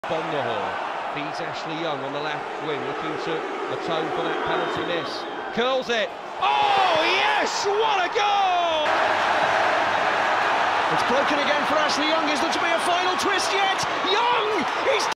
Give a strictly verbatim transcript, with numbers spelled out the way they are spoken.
On the horn, feeds Ashley Young on the left wing, looking to atone for that penalty miss. Curls it. Oh yes! What a goal! It's broken again for Ashley Young. Is there to be a final twist yet? Young! He's